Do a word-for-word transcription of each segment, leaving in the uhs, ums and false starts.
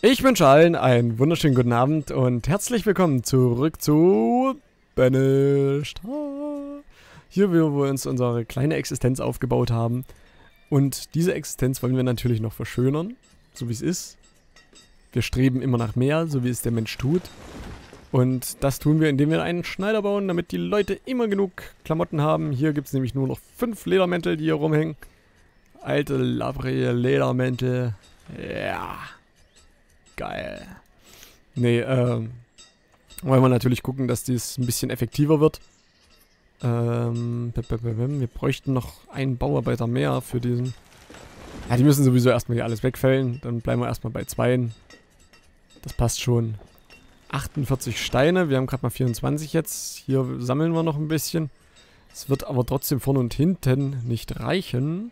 Ich wünsche allen einen wunderschönen guten Abend und herzlich willkommen zurück zu Banished. Hier, wo wir uns unsere kleine Existenz aufgebaut haben. Und diese Existenz wollen wir natürlich noch verschönern, so wie es ist. Wir streben immer nach mehr, so wie es der Mensch tut. Und das tun wir, indem wir einen Schneider bauen, damit die Leute immer genug Klamotten haben. Hier gibt es nämlich nur noch fünf Ledermäntel, die hier rumhängen. Alte, labrige Ledermäntel. Ja. Geil. Nee, ähm, wollen wir natürlich gucken, dass dies ein bisschen effektiver wird. Ähm, wir bräuchten noch einen Bauarbeiter mehr für diesen. Ja, die müssen sowieso erstmal hier alles wegfällen. Dann bleiben wir erstmal bei zweien. Das passt schon. achtundvierzig Steine, wir haben gerade mal vierundzwanzig jetzt. Hier sammeln wir noch ein bisschen. Es wird aber trotzdem vorne und hinten nicht reichen.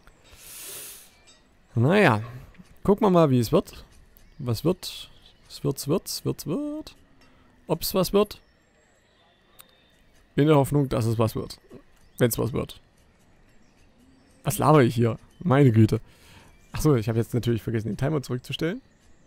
Naja, gucken wir mal, wie es wird. Was wird? Es wird's, wird's, wird's, wird. Ob's was wird? In der Hoffnung, dass es was wird. Wenn's was wird. Was laber ich hier? Meine Güte. Achso, ich habe jetzt natürlich vergessen, den Timer zurückzustellen.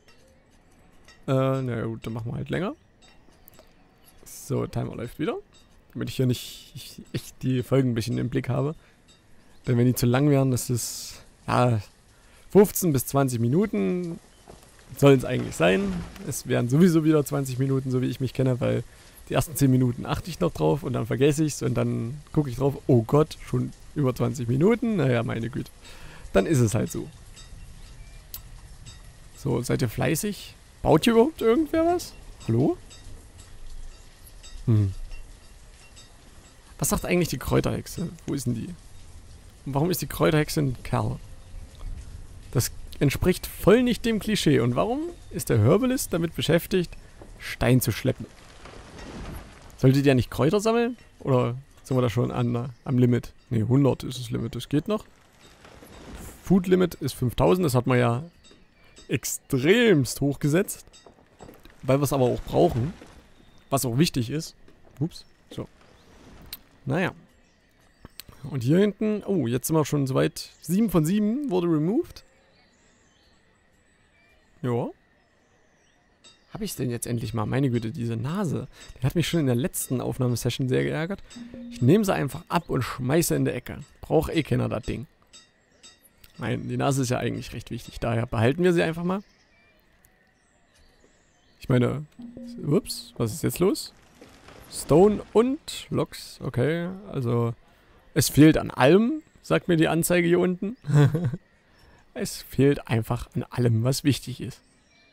Äh, na gut, dann machen wir halt länger. So, Timer läuft wieder. Damit ich hier nicht ich, ich die Folgen ein bisschen im Blick habe. Denn wenn die zu lang wären, das ist ja fünfzehn bis zwanzig Minuten. Soll es eigentlich sein. Es wären sowieso wieder zwanzig Minuten, so wie ich mich kenne, weil die ersten zehn Minuten achte ich noch drauf und dann vergesse ich es und dann gucke ich drauf, oh Gott, schon über zwanzig Minuten. Naja, meine Güte. Dann ist es halt so. So, seid ihr fleißig? Baut hier überhaupt irgendwer was? Hallo? Hm. Was sagt eigentlich die Kräuterhexe? Wo ist denn die? Und warum ist die Kräuterhexe ein Kerl? Das entspricht voll nicht dem Klischee. Und warum ist der Herbalist damit beschäftigt, Stein zu schleppen? Solltet ihr nicht Kräuter sammeln? Oder sind wir da schon an, am Limit? Ne, hundert ist das Limit. Das geht noch. Food Limit ist fünftausend. Das hat man ja extremst hochgesetzt. Weil wir es aber auch brauchen. Was auch wichtig ist. Ups. So. Naja. Und hier hinten... Oh, jetzt sind wir schon soweit. sieben von sieben wurde removed. Ja. Habe ich es denn jetzt endlich mal? Meine Güte, diese Nase. Die hat mich schon in der letzten Aufnahmesession sehr geärgert. Ich nehme sie einfach ab und schmeiße in der Ecke. Braucht eh keiner das Ding. Nein, die Nase ist ja eigentlich recht wichtig. Daher behalten wir sie einfach mal. Ich meine... Ups, was ist jetzt los? Stone und Loks. Okay, also... Es fehlt an allem, sagt mir die Anzeige hier unten. Es fehlt einfach an allem, was wichtig ist.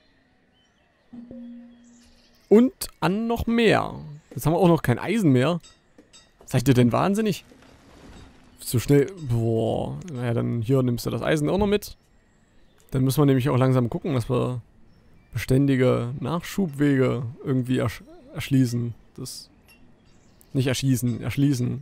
Und an noch mehr. Jetzt haben wir auch noch kein Eisen mehr. Seid ihr denn wahnsinnig? So schnell... Boah. Naja, dann hier nimmst du das Eisen auch noch mit. Dann müssen wir nämlich auch langsam gucken, dass wir beständige Nachschubwege irgendwie ersch erschließen. Das... Nicht erschießen, erschließen.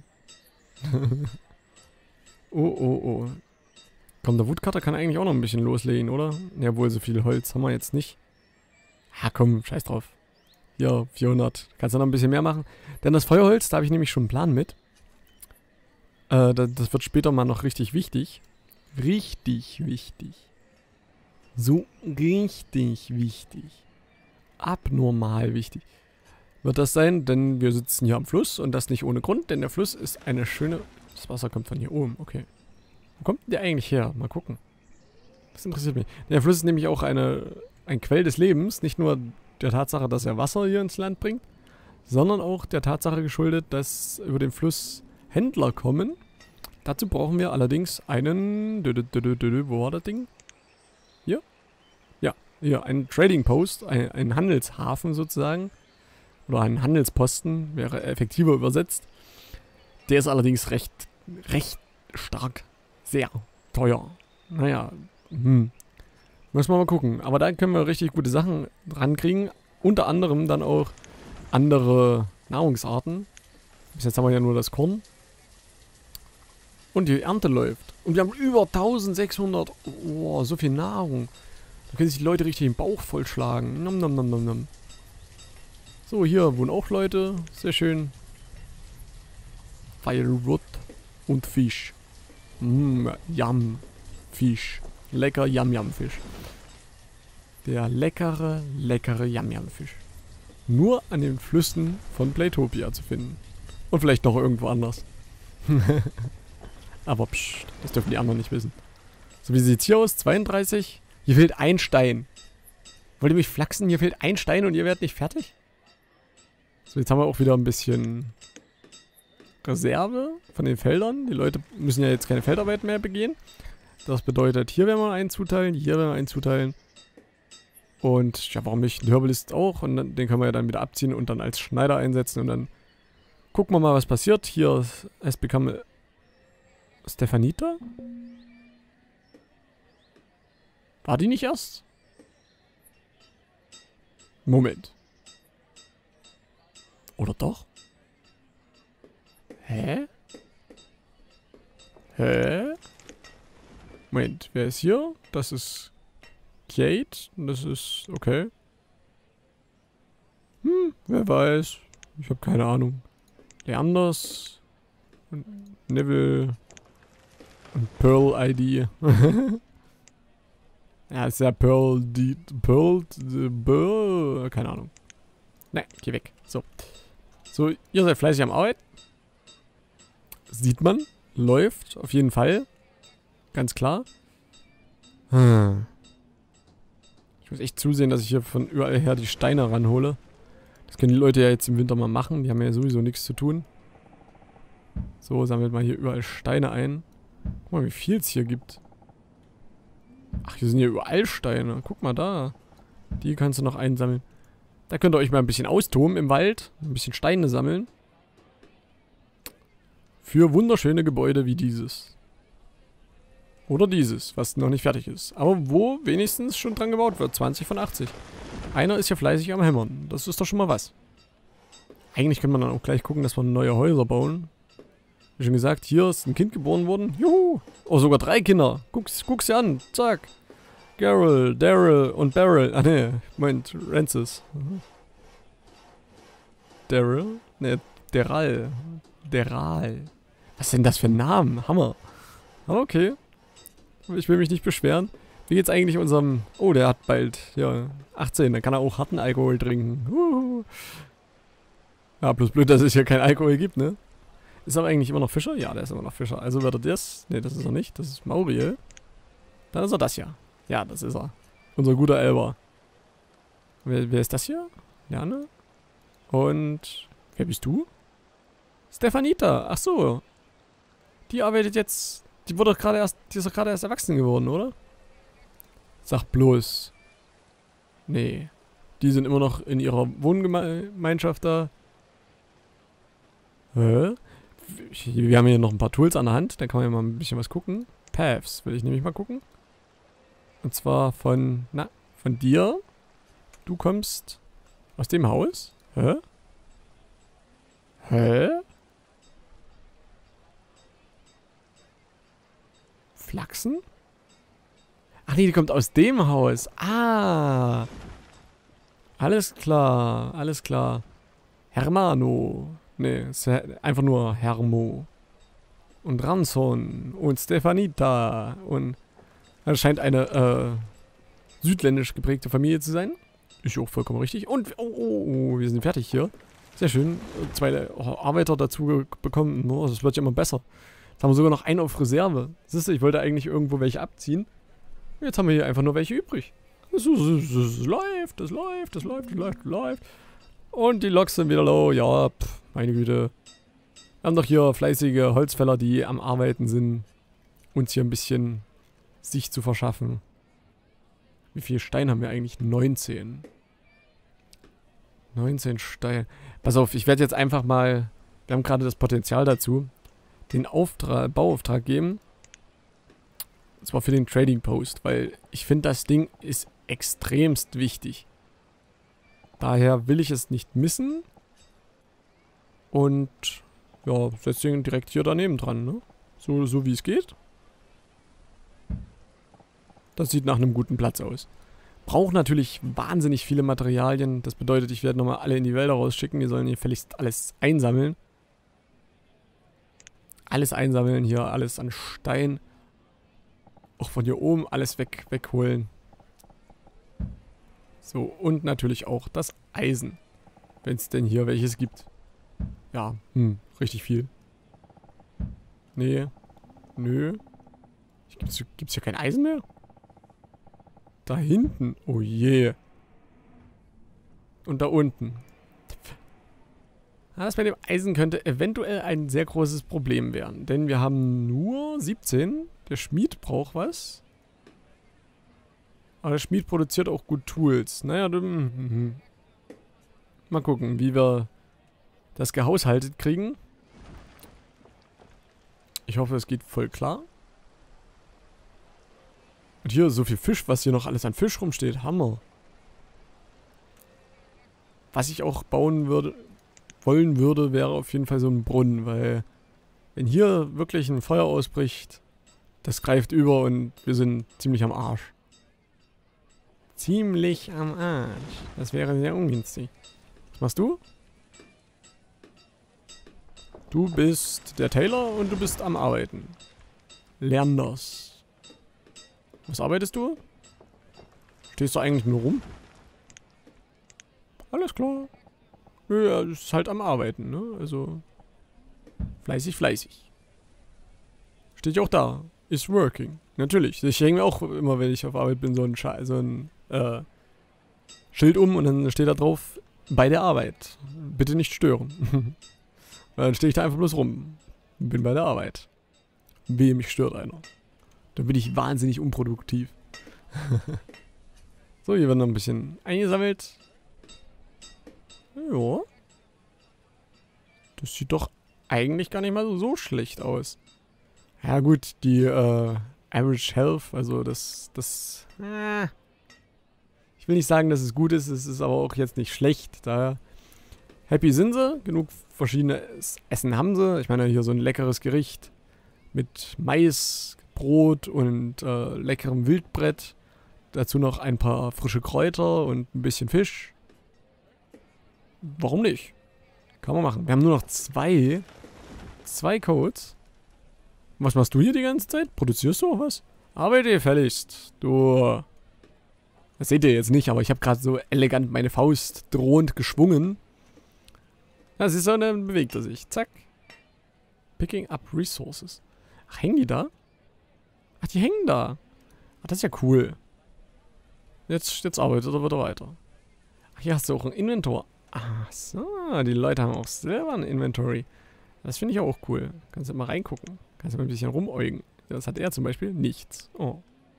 Oh, oh, oh. Komm, der Woodcutter kann eigentlich auch noch ein bisschen loslegen, oder? Ja, wohl so viel Holz haben wir jetzt nicht. Ja, komm, scheiß drauf. Hier, vierhundert. Kannst du noch ein bisschen mehr machen? Denn das Feuerholz, da habe ich nämlich schon einen Plan mit. Äh, das, das wird später mal noch richtig wichtig. Richtig wichtig. So richtig wichtig. Abnormal wichtig. Wird das sein, denn wir sitzen hier am Fluss und das nicht ohne Grund, denn der Fluss ist eine schöne... Das Wasser kommt von hier oben, okay. Wo kommt denn der eigentlich her? Mal gucken. Das interessiert mich. Der Fluss ist nämlich auch eine, ein Quell des Lebens. Nicht nur der Tatsache, dass er Wasser hier ins Land bringt, sondern auch der Tatsache geschuldet, dass über den Fluss Händler kommen. Dazu brauchen wir allerdings einen... Wo war das Ding? Hier? Ja, hier. Einen Trading Post, ein, einen Handelshafen sozusagen. Oder einen Handelsposten, wäre effektiver übersetzt. Der ist allerdings recht, recht stark. Sehr teuer. Naja, hm. Müssen wir mal gucken. Aber da können wir richtig gute Sachen rankriegen. Unter anderem dann auch andere Nahrungsarten. Bis jetzt haben wir ja nur das Korn. Und die Ernte läuft. Und wir haben über eintausendsechshundert. Oh, so viel Nahrung. Da können sich die Leute richtig den Bauch vollschlagen. Nom, nom, nom, nom, nom. So, hier wohnen auch Leute. Sehr schön. Firewood und Fisch. Mmm, Yum. Fisch. Lecker Yum Yum Fisch. Der leckere, leckere Yam-Yam-Fisch. Nur an den Flüssen von Playtopia zu finden. Und vielleicht noch irgendwo anders. Aber psch, das dürfen die anderen nicht wissen. So, wie sieht's hier aus? zweiunddreißig? Hier fehlt ein Stein. Wollt ihr mich flachsen? Hier fehlt ein Stein und ihr werdet nicht fertig? So, jetzt haben wir auch wieder ein bisschen Reserve von den Feldern. Die Leute müssen ja jetzt keine Feldarbeit mehr begehen. Das bedeutet, hier werden wir einen zuteilen, hier werden wir einen zuteilen. Und ja, warum nicht? Ein Herbalist auch. Und dann, den können wir ja dann wieder abziehen und dann als Schneider einsetzen. Und dann gucken wir mal, was passiert. Hier es become Stefanita? War die nicht erst? Moment. Oder doch? Hä? Hä? Moment, wer ist hier? Das ist Kate. Das ist okay. Hm, wer weiß. Ich habe keine Ahnung. Leanders. Und Neville. Und Pearl I D. Ja, ist ja Pearl, die, Pearl, die, Pearl, keine Ahnung. Ne, geh weg. So. So, ihr seid fleißig am Arbeit. Sieht man. Läuft, auf jeden Fall. Ganz klar. Hm. Ich muss echt zusehen, dass ich hier von überall her die Steine ranhole. Das können die Leute ja jetzt im Winter mal machen. Die haben ja sowieso nichts zu tun. So, sammelt mal hier überall Steine ein. Guck mal, wie viel es hier gibt. Ach, hier sind ja überall Steine. Guck mal da. Die kannst du noch einsammeln. Da könnt ihr euch mal ein bisschen austoben im Wald. Ein bisschen Steine sammeln. Für wunderschöne Gebäude wie dieses. Oder dieses, was noch nicht fertig ist. Aber wo wenigstens schon dran gebaut wird. zwanzig von achtzig. Einer ist ja fleißig am Hämmern. Das ist doch schon mal was. Eigentlich könnte man dann auch gleich gucken, dass wir neue Häuser bauen. Wie schon gesagt, hier ist ein Kind geboren worden. Juhu! Oh, sogar drei Kinder. Guck's, guck's dir an. Zack. Garrel, Daryl und Beryl. Ah ne, Moment, Rancis. Mhm. Daryl? Ne, Deral. Deral. Was sind das für Namen? Hammer. Aber okay. Ich will mich nicht beschweren. Wie geht's eigentlich unserem... Oh, der hat bald, ja, achtzehn. Dann kann er auch harten Alkohol trinken. Uhuhu. Ja, bloß blöd, dass es hier kein Alkohol gibt, ne? Ist aber eigentlich immer noch Fischer? Ja, der ist immer noch Fischer. Also wird er das... Ne, das ist er nicht. Das ist Mauriel. Dann ist er das hier. Ja, das ist er. Unser guter Elber. Wer, wer ist das hier? Lerne. Und... Wer bist du? Stefanita. Ach so. Die arbeitet jetzt... Die wurde doch gerade erst... Die ist doch gerade erst erwachsen geworden, oder? Sag bloß. Nee. Die sind immer noch in ihrer Wohngemeinschaft da. Hä? Wir haben hier noch ein paar Tools an der Hand. Da kann man ja mal ein bisschen was gucken. Paths will ich nämlich mal gucken. Und zwar von... Na, von dir. Du kommst aus dem Haus. Hä? Hä? Flachsen? Ach nee, die kommt aus dem Haus. Ah. Alles klar, alles klar. Hermano. Nee, ist ja einfach nur Hermo. Und Ranson. Und Stefanita. Und das scheint eine äh, südländisch geprägte Familie zu sein. Ist auch vollkommen richtig. Und, oh, oh, oh, wir sind fertig hier. Sehr schön. Zwei Arbeiter dazu bekommen. Oh, das wird ja immer besser. Jetzt haben wir sogar noch einen auf Reserve. Siehst du, ich wollte eigentlich irgendwo welche abziehen. Jetzt haben wir hier einfach nur welche übrig. Es läuft, es läuft, es läuft, es läuft, es läuft. Und die Loks sind wieder low. Ja, pff, meine Güte. Wir haben doch hier fleißige Holzfäller, die am Arbeiten sind. Uns hier ein bisschen sich zu verschaffen. Wie viel Stein haben wir eigentlich? neunzehn. neunzehn Stein. Pass auf, ich werde jetzt einfach mal... Wir haben gerade das Potenzial dazu. Den Auftrag, Bauauftrag geben. Und zwar für den Trading Post, weil ich finde, das Ding ist extremst wichtig. Daher will ich es nicht missen. Und ja, setze ihn direkt hier daneben dran, ne? So, so wie es geht. Das sieht nach einem guten Platz aus. Braucht natürlich wahnsinnig viele Materialien. Das bedeutet, ich werde nochmal alle in die Wälder rausschicken. Die sollen hier gefälligst alles einsammeln. Alles einsammeln hier, alles an Stein. Auch von hier oben alles weg, wegholen. So, und natürlich auch das Eisen. Wenn es denn hier welches gibt. Ja, hm, richtig viel. Nee. Nö. Gibt's, gibt's hier kein Eisen mehr? Da hinten. Oh je. Und da unten. Das mit dem Eisen könnte eventuell ein sehr großes Problem werden. Denn wir haben nur siebzehn. Der Schmied braucht was. Aber der Schmied produziert auch gut Tools. Naja, dann, mal gucken, wie wir das gehaushaltet kriegen. Ich hoffe, es geht voll klar. Und hier so viel Fisch, was hier noch alles an Fisch rumsteht. Hammer. Was ich auch bauen würde, wollen würde, wäre auf jeden Fall so ein Brunnen, weil wenn hier wirklich ein Feuer ausbricht, das greift über und wir sind ziemlich am Arsch. Ziemlich am Arsch. Das wäre sehr ungünstig. Was machst du? Du bist der Taylor und du bist am Arbeiten. Lern das. Was arbeitest du? Stehst du eigentlich nur rum? Alles klar. Ja, das ist halt am Arbeiten, ne? Also fleißig, fleißig. Steht ja auch da. Is working. Natürlich. Ich hänge mir auch immer, wenn ich auf Arbeit bin, so ein, Sche so ein äh, Schild um und dann steht da drauf, bei der Arbeit. Bitte nicht stören. Dann stehe ich da einfach bloß rum. Bin bei der Arbeit. Wehe, mich stört einer. Dann bin ich wahnsinnig unproduktiv. So, hier wird noch ein bisschen eingesammelt. Ja. Das sieht doch eigentlich gar nicht mal so, so schlecht aus. Ja gut, die äh, Average Health, also das, das, äh, ich will nicht sagen, dass es gut ist, es ist aber auch jetzt nicht schlecht. Da happy sind sie, genug verschiedenes Essen haben sie. Ich meine, hier so ein leckeres Gericht mit Mais, Brot und äh, leckerem Wildbrett. Dazu noch ein paar frische Kräuter und ein bisschen Fisch. Warum nicht? Kann man machen. Wir haben nur noch zwei. Zwei Codes. Was machst du hier die ganze Zeit? Produzierst du auch was? Arbeite gefälligst. Du. Das seht ihr jetzt nicht, aber ich habe gerade so elegant meine Faust drohend geschwungen. Das ist so, dann bewegt er sich. Zack. Picking up Resources. Ach, hängen die da? Ach, die hängen da. Ach, das ist ja cool. Jetzt, jetzt arbeitet er wieder weiter. Ach, hier hast du auch ein Inventor. Ach so, die Leute haben auch selber ein Inventory. Das finde ich auch cool. Kannst du mal reingucken. Kannst du mal ein bisschen rumäugen. Das hat er zum Beispiel nichts. Oh.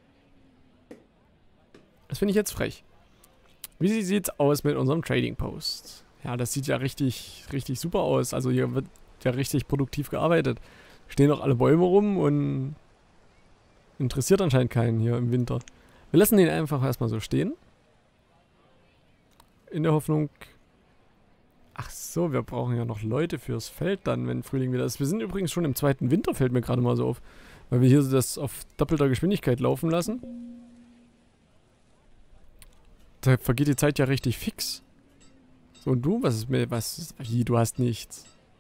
Das finde ich jetzt frech. Wie sieht's aus mit unserem Trading Post? Ja, das sieht ja richtig, richtig super aus. Also hier wird ja richtig produktiv gearbeitet. Stehen auch alle Bäume rum und interessiert anscheinend keinen hier im Winter. Wir lassen den einfach erstmal so stehen. In der Hoffnung... Ach so, wir brauchen ja noch Leute fürs Feld dann, wenn Frühling wieder ist. Wir sind übrigens schon im zweiten Winter, fällt mir gerade mal so auf. Weil wir hier das auf doppelter Geschwindigkeit laufen lassen. Da vergeht die Zeit ja richtig fix. So, und du? Was ist mir... Was... Wie, du hast nichts.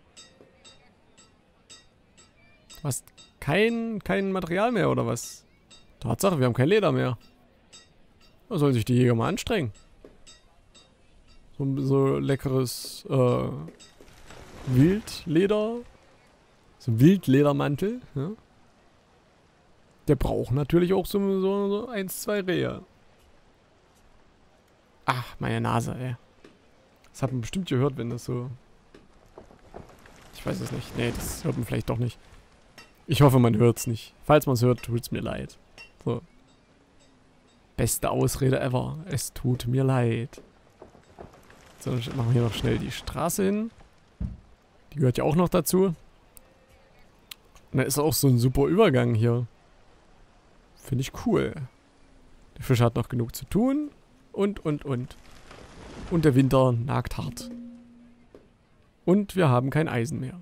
Du hast kein, kein Material mehr, oder was? Tatsache, wir haben kein Leder mehr. Da sollen sich die Jäger mal anstrengen. So, so leckeres äh, Wildleder. So ein Wildledermantel. Ja. Der braucht natürlich auch so, so, so eins, zwei Rehe. Ach, meine Nase, ey. Das hat man bestimmt gehört, wenn das so... Ich weiß es nicht. Nee, das hört man vielleicht doch nicht. Ich hoffe, man hört es nicht. Falls man es hört, tut es mir leid. So. Beste Ausrede ever. Es tut mir leid. So, dann machen wir hier noch schnell die Straße hin. Die gehört ja auch noch dazu. Und da ist auch so ein super Übergang hier. Finde ich cool. Der Fisch hat noch genug zu tun. Und, und, und. Und der Winter nagt hart. Und wir haben kein Eisen mehr.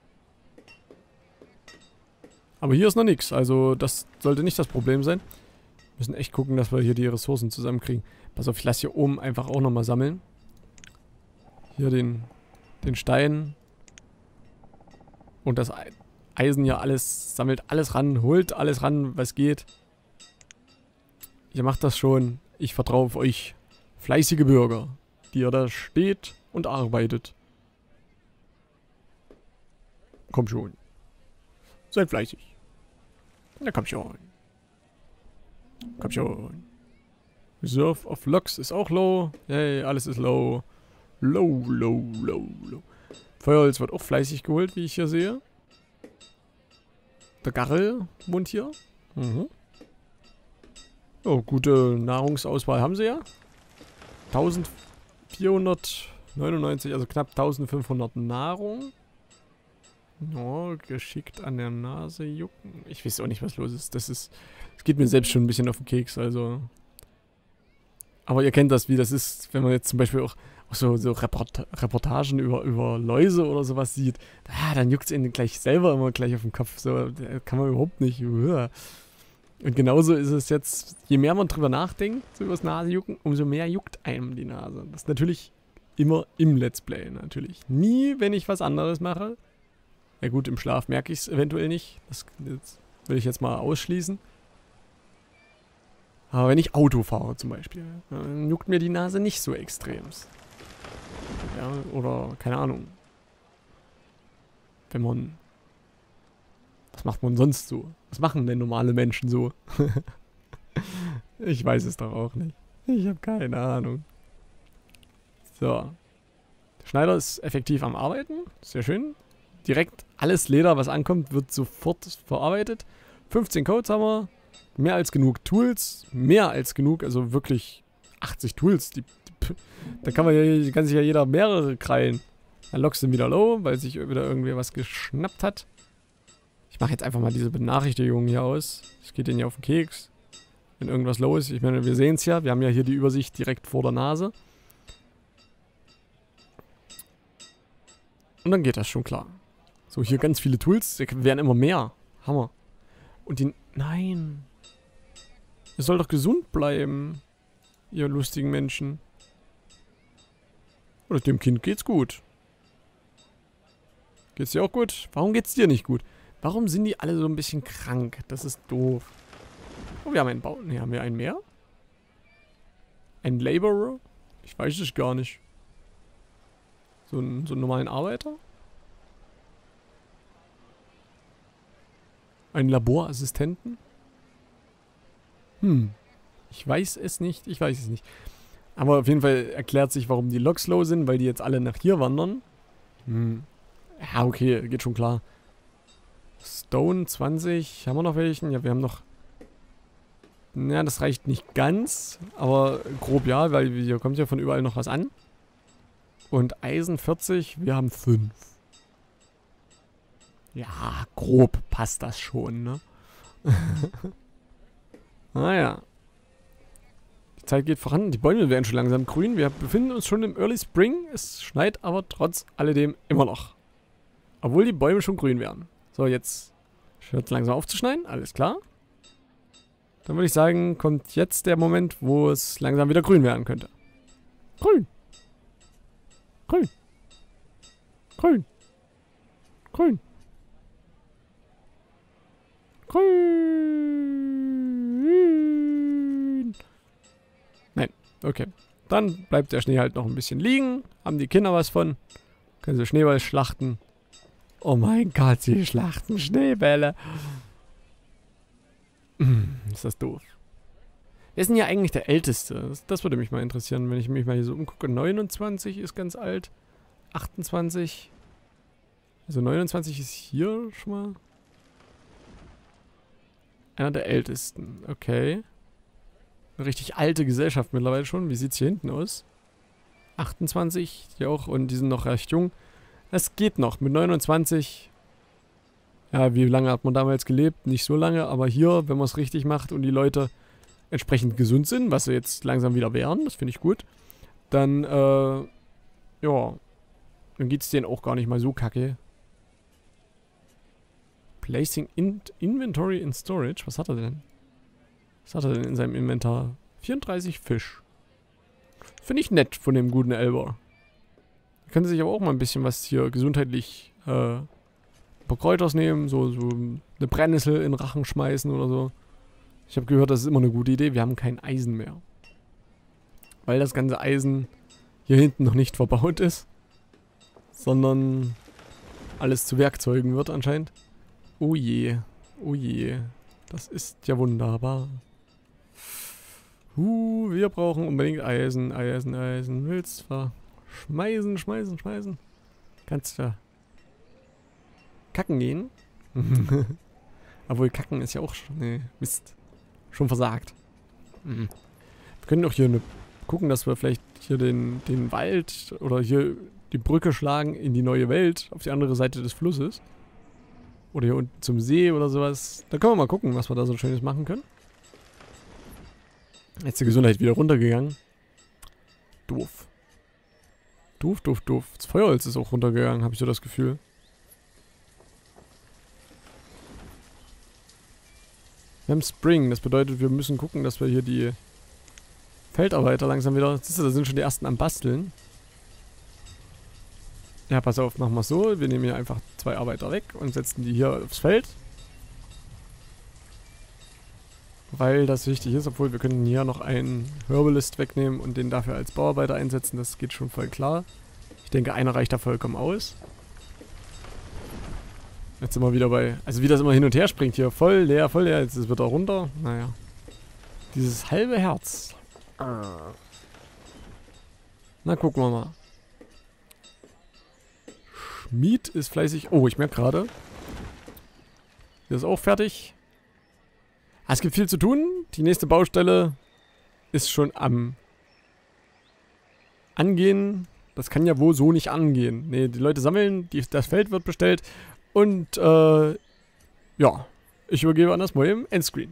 Aber hier ist noch nichts. Also das sollte nicht das Problem sein. Wir müssen echt gucken, dass wir hier die Ressourcen zusammenkriegen. Pass auf, ich lasse hier oben einfach auch nochmal sammeln. Hier den, den Stein. Und das Eisen hier alles, sammelt alles ran, holt alles ran, was geht. Ihr macht das schon. Ich vertraue auf euch. Fleißige Bürger, die ihr da steht und arbeitet. Komm schon. Seid fleißig. Na komm schon. Komm schon. Reserve of Logs ist auch low. Hey, alles ist low. Low, low, low, low. Feuerholz wird auch fleißig geholt, wie ich hier sehe. Der Garrel wohnt hier. Mhm. Oh, gute Nahrungsauswahl haben sie ja. eintausendvierhundertneunundneunzig, also knapp eintausendfünfhundert Nahrung. Oh, geschickt an der Nase jucken. Ich weiß auch nicht, was los ist. Das ist. Es geht mir selbst schon ein bisschen auf den Keks, also. Aber ihr kennt das, wie das ist, wenn man jetzt zum Beispiel auch, auch so, so Report Reportagen über, über Läuse oder sowas sieht. Ah, dann juckt es ihnen gleich selber immer gleich auf den Kopf. So, kann man überhaupt nicht. Und genauso ist es jetzt, je mehr man drüber nachdenkt, so über das Nasejucken, umso mehr juckt einem die Nase. Das ist natürlich immer im Let's Play, natürlich. Nie, wenn ich was anderes mache. Ja gut, im Schlaf merke ich es eventuell nicht. Das, das will ich jetzt mal ausschließen. Aber wenn ich Auto fahre zum Beispiel, dann juckt mir die Nase nicht so extremst. Ja, oder, keine Ahnung. Wenn man... Was macht man sonst so? Was machen denn normale Menschen so? Ich weiß es doch auch nicht. Ich habe keine Ahnung. So. Der Schneider ist effektiv am Arbeiten. Sehr schön. Direkt alles Leder, was ankommt, wird sofort verarbeitet. fünfzehn Codes haben wir. Mehr als genug Tools. Mehr als genug. Also wirklich achtzig Tools. Die, die, da kann man ja, kann sich ja jeder mehrere krallen. Dann Logs sind wieder low, weil sich wieder irgendwer was geschnappt hat. Ich mache jetzt einfach mal diese Benachrichtigung hier aus. Es geht denen ja auf den Keks. Wenn irgendwas low ist. Ich meine, wir sehen es ja. Wir haben ja hier die Übersicht direkt vor der Nase. Und dann geht das schon klar. So, hier ganz viele Tools. Es werden immer mehr. Hammer. Und die... Nein. Ihr sollt doch gesund bleiben. Ihr lustigen Menschen. Oder dem Kind geht's gut. Geht's dir auch gut? Warum geht's dir nicht gut? Warum sind die alle so ein bisschen krank? Das ist doof. Oh, wir haben einen Bau... Ne, haben wir einen mehr? Ein Laborer? Ich weiß es gar nicht. So einen, so einen normalen Arbeiter? Einen Laborassistenten? Hm. Ich weiß es nicht. Ich weiß es nicht. Aber auf jeden Fall erklärt sich, warum die Logs low sind, weil die jetzt alle nach hier wandern. Hm. Ja, okay, geht schon klar. Stone zwanzig. Haben wir noch welchen? Ja, wir haben noch... Ja, das reicht nicht ganz. Aber grob ja, weil hier kommt ja von überall noch was an. Und Eisen vierzig. Wir haben fünf. Ja, grob passt das schon, ne? Naja. Die Zeit geht voran. Die Bäume werden schon langsam grün. Wir befinden uns schon im Early Spring. Es schneit aber trotz alledem immer noch. Obwohl die Bäume schon grün werden. So, jetzt hört es langsam auf zu schneien. Alles klar. Dann würde ich sagen, kommt jetzt der Moment, wo es langsam wieder grün werden könnte. Grün. Grün. Grün. Grün. Grün. Nein, okay. Dann bleibt der Schnee halt noch ein bisschen liegen. Haben die Kinder was von. Können sie Schneeball schlachten. Oh mein Gott, sie schlachten Schneebälle. Ist das doof. Wer ist denn hier eigentlich der Älteste? Das, das würde mich mal interessieren, wenn ich mich mal hier so umgucke. neunundzwanzig ist ganz alt. achtundzwanzig. Also neunundzwanzig ist hier schon mal... Einer der Ältesten. Okay. Eine richtig alte Gesellschaft mittlerweile schon. Wie sieht es hier hinten aus? achtundzwanzig, die auch. Und die sind noch recht jung. Es geht noch. Mit neunundzwanzig. Ja, wie lange hat man damals gelebt? Nicht so lange. Aber hier, wenn man es richtig macht und die Leute entsprechend gesund sind, was sie jetzt langsam wieder wären, das finde ich gut, dann, äh, ja, dann geht es denen auch gar nicht mal so kacke. Placing in Inventory in Storage. Was hat er denn? Was hat er denn in seinem Inventar? vierunddreißig Fisch. Finde ich nett von dem guten Elber. Da können sie sich aber auch mal ein bisschen was hier gesundheitlich, äh, ein paar Kräuters nehmen, so, so eine Brennnessel in den Rachen schmeißen oder so. Ich habe gehört, das ist immer eine gute Idee. Wir haben kein Eisen mehr. weil das ganze Eisen hier hinten noch nicht verbaut ist, sondern alles zu Werkzeugen wird anscheinend. Oh je, oh je, das ist ja wunderbar. Uh, wir brauchen unbedingt Eisen, Eisen, Eisen. Willst du schmeißen, schmeißen, schmeißen? Kannst du kacken gehen? Obwohl, kacken ist ja auch schon, nee, Mist. Schon versagt. Mhm. Wir können auch hier eine, gucken, dass wir vielleicht hier den, den Wald oder hier die Brücke schlagen in die neue Welt auf die andere Seite des Flusses. Oder hier unten zum See oder sowas. Da können wir mal gucken, was wir da so Schönes machen können. Jetzt ist die Gesundheit wieder runtergegangen. Doof. Doof, doof, doof. Das Feuerholz ist auch runtergegangen, habe ich so das Gefühl. Wir haben Spring, das bedeutet, wir müssen gucken, dass wir hier die Feldarbeiter langsam wieder... Siehst du, da sind schon die ersten am Basteln. Ja, pass auf, machen wir es so. Wir nehmen hier einfach zwei Arbeiter weg und setzen die hier aufs Feld. Weil das wichtig ist, obwohl wir können hier noch einen Herbalist wegnehmen und den dafür als Bauarbeiter einsetzen. Das geht schon voll klar. Ich denke, einer reicht da vollkommen aus. Jetzt sind wir wieder bei... Also wie das immer hin und her springt hier. Voll leer, voll leer. Jetzt wird er runter. Naja. Dieses halbe Herz. Na, gucken wir mal. Schmied ist fleißig... Oh, ich merke gerade. Der ist auch fertig. Ah, es gibt viel zu tun. Die nächste Baustelle ist schon am Angehen. Das kann ja wohl so nicht angehen. Ne, die Leute sammeln, die, das Feld wird bestellt. Und, äh, ja. Ich übergebe an das Moje im Endscreen.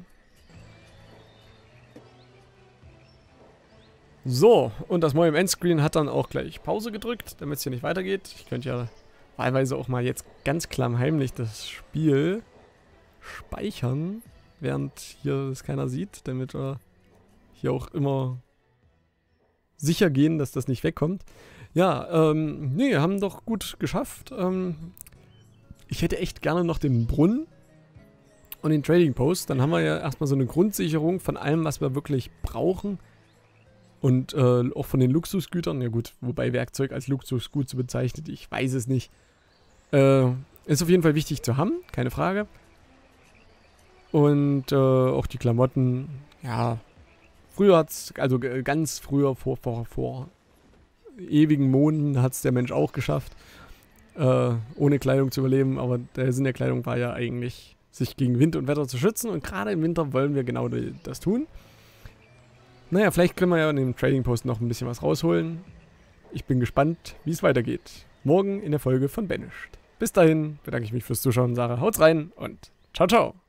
So, und das Moje im Endscreen hat dann auch gleich Pause gedrückt, damit es hier nicht weitergeht. Ich könnte ja wahlweise auch mal jetzt ganz klammheimlich das Spiel speichern, während hier das keiner sieht, damit wir hier auch immer sicher gehen, dass das nicht wegkommt. Ja, ähm, nee, haben doch gut geschafft. Ähm, ich hätte echt gerne noch den Brunnen und den Trading Post. Dann haben wir ja erstmal so eine Grundsicherung von allem, was wir wirklich brauchen. Und äh, auch von den Luxusgütern. Ja gut, wobei Werkzeug als Luxusgut zu bezeichnet, ich weiß es nicht. Äh, ist auf jeden Fall wichtig zu haben, keine Frage. Und äh, auch die Klamotten, ja, früher hat es, also ganz früher, vor, vor, vor ewigen Monden hat es der Mensch auch geschafft, äh, ohne Kleidung zu überleben, aber der Sinn der Kleidung war ja eigentlich, sich gegen Wind und Wetter zu schützen und gerade im Winter wollen wir genau das tun. Naja, vielleicht können wir ja in dem Trading Post noch ein bisschen was rausholen. Ich bin gespannt, wie es weitergeht. Morgen in der Folge von Banished. Bis dahin bedanke ich mich fürs Zuschauen, Sarah. Haut's rein und ciao, ciao.